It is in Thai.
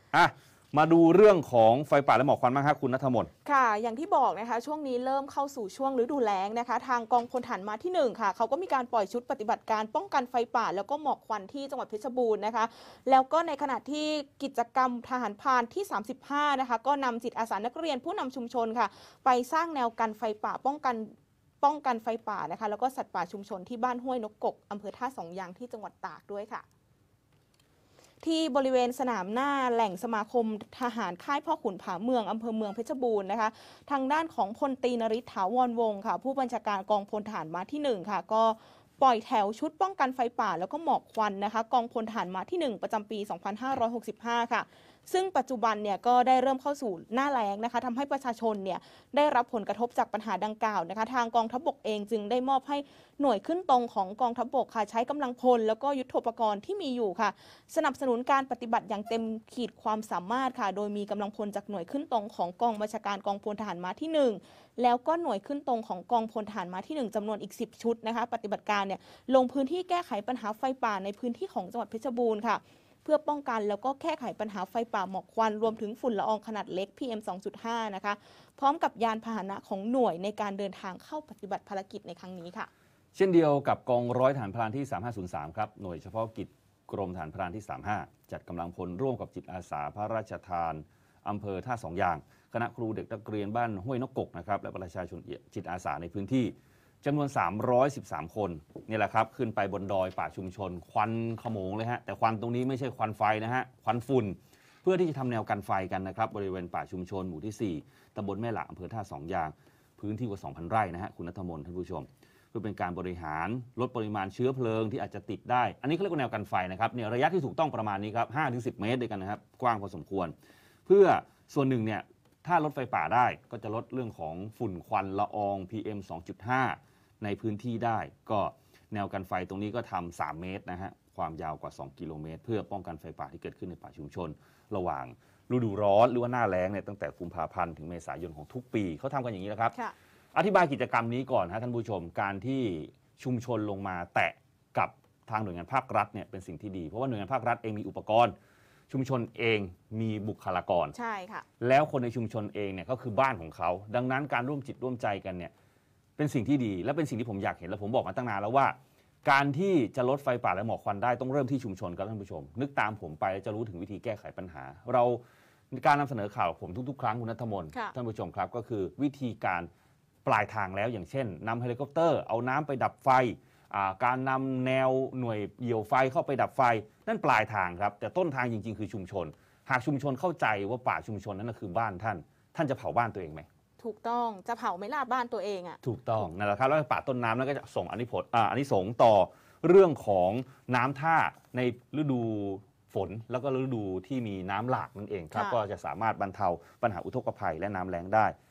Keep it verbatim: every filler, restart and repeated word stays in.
อ่ะมาดูเรื่องของไฟป่าและหมอกควันบ้างครับคุณณัฐมนต์ค่ะอย่างที่บอกนะคะช่วงนี้เริ่มเข้าสู่ช่วงฤดูแล้งนะคะทางกองพลทหารม้าที่หนึ่งค่ะเขาก็มีการปล่อยชุดปฏิบัติการป้องกันไฟป่าแล้วก็หมอกควันที่จังหวัดเพชรบูรณ์นะคะแล้วก็ในขณะที่กิจกรรมทหารพรานที่สามสิบห้านะคะก็นำจิตอาสานักเรียนผู้นำชุมชนค่ะไปสร้างแนวกันไฟป่าป้องกันป้องกันไฟป่านะคะแล้วก็สัตว์ป่าชุมชนที่บ้านห้วยนกกกอำเภอท่าสองยางที่จังหวัดตากด้วยค่ะที่บริเวณสนามหน้าแหล่งสมาคมทหารค่ายพ่อขุนผาเมืองอำเภอเมืองเพชรบูรณ์นะคะทางด้านของพลตรีนฤทธิ์ถาวรวงศ์ค่ะผู้บัญชาการกองพลทหารม้าที่หนึ่งค่ะก็ปล่อยแถวชุดป้องกันไฟป่าแล้วก็หมอกควันนะคะกองพลทหารม้าที่หนึ่งประจำปีสองพันห้าร้อยหกสิบห้าค่ะซึ่งปัจจุบันเนี่ยก็ได้เริ่มเข้าสู่หน้าแล้งนะคะทำให้ประชาชนเนี่ยได้รับผลกระทบจากปัญหาดังกล่าวนะคะทางกองทัพบกเองจึงได้มอบให้หน่วยขึ้นตรงของกองทัพบกค่ะใช้กำลังพลแล้วก็ยุทโธปกรณ์ที่มีอยู่ค่ะสนับสนุนการปฏิบัติอย่างเต็มขีดความสามารถค่ะโดยมีกำลังพลจากหน่วยขึ้นตรงของกองบัญชาการกองพลทหารม้าที่หนึ่งแล้วก็หน่วยขึ้นตรงของกองพลทหารม้าที่หนึ่งจำนวนอีกสิบชุดนะคะปฏิบัติการเนี่ยลงพื้นที่แก้ไขปัญหาไฟป่าในพื้นที่ของจังหวัดเพชรบูรณ์ค่ะเพื่อป้องกันแล้วก็แก้ไขปัญหาไฟป่าหมอกควันรวมถึงฝุ่นละอองขนาดเล็ก พี เอ็ม สองจุดห้า นะคะพร้อมกับยานพาหนะของหน่วยในการเดินทางเข้าปฏิบัติภารกิจในครั้งนี้ค่ะเช่นเดียวกับกองร้อยทหารพรานที่สามห้าศูนย์สามครับหน่วยเฉพาะกิจกรมทหารพรานที่สามสิบห้าจัดกำลังพลร่วมกับจิตอาสาพระราชทานอำเภอท่าสองยางคณะครูเด็กนักเรียนบ้านห้วยนกกกนะครับและประชาชนจิตอาสาในพื้นที่จำนวนสามร้อยสิบสามคนนี่แหละครับขึ้นไปบนดอยป่าชุมชนควันขโมงเลยฮะแต่ควันตรงนี้ไม่ใช่ควันไฟนะฮะควันฝุ่นเพื่อที่จะทำแนวกันไฟกันนะครับบริเวณป่าชุมชนหมู่ที่สี่ตำบลแม่หละอำเภอท่าสองยางพื้นที่กว่า สองพัน ไร่นะฮะคุณณัฐมนต์ท่านผู้ชมเพื่อเป็นการบริหารลดปริมาณเชื้อเพลิงที่อาจจะติดได้อันนี้เขาเรียกว่าแนวกันไฟนะครับเนี่ยระยะที่ถูกต้องประมาณนี้ครับ ห้าถึงสิบ เมตรด้วยกันนะครับกว้างพอสมควรเพื่อส่วนหนึ่งเนี่ยถ้าลดไฟป่าได้ก็จะลดเรื่องของฝุ่นควันละออง พี เอ็ม สองจุดห้าในพื้นที่ได้ก็แนวกันไฟตรงนี้ก็ทำสามเมตรนะฮะความยาวกว่าสองกิโลเมตรเพื่อป้องกันไฟป่าที่เกิดขึ้นในป่าชุมชนระหว่างฤดูร้อนหรือว่าหน้าแล้งเนี่ยตั้งแต่กุมภาพันธ์ถึงเมษายนของทุกปีเขาทำกันอย่างนี้นะครับอธิบายกิจกรรมนี้ก่อนฮะท่านผู้ชมการที่ชุมชนลงมาแตะกับทางหน่วยงานภาครัฐเนี่ยเป็นสิ่งที่ดีเพราะว่าหน่วยงานภาครัฐเองมีอุปกรณ์ชุมชนเองมีบุคลากรใช่ค่ะแล้วคนในชุมชนเองเนี่ยก็คือบ้านของเขาดังนั้นการร่วมจิตร่วมใจกันเนี่ยเป็นสิ่งที่ดีและเป็นสิ่งที่ผมอยากเห็นและผมบอกมาตั้งนานแล้วว่าการที่จะลดไฟป่าและหมอกควันได้ต้องเริ่มที่ชุมชนครับท่านผู้ชมนึกตามผมไปจะรู้ถึงวิธีแก้ไขปัญหาเราการนำเสนอข่าวผมทุกๆครั้งคุณณัฐมนต์ท่านผู้ชมครับก็คือวิธีการปลายทางแล้วอย่างเช่นนำเฮลิคอปเตอร์เอาน้ำไปดับไฟการนำแนวหน่วยเหยี่ยวไฟเข้าไปดับไฟนั่นปลายทางครับแต่ต้นทางจริงๆคือชุมชนหากชุมชนเข้าใจว่าป่าชุมชนนั้นคือบ้านท่านท่านจะเผาบ้านตัวเองไหมถูกต้องจะเผาไม่ลาบ้านตัวเองอ่ะถูกต้องนั่นแหละครับแล้วป่าต้นน้ำนั้นก็จะส่งอานิผลอ่าอานิสงส์ต่อเรื่องของน้ำท่าในฤดูฝนแล้วก็ฤดูที่มีน้ำหลากนั่นเองครับก็จะสามารถบรรเทาปัญหาอุทกภัยและน้ำแล้งได้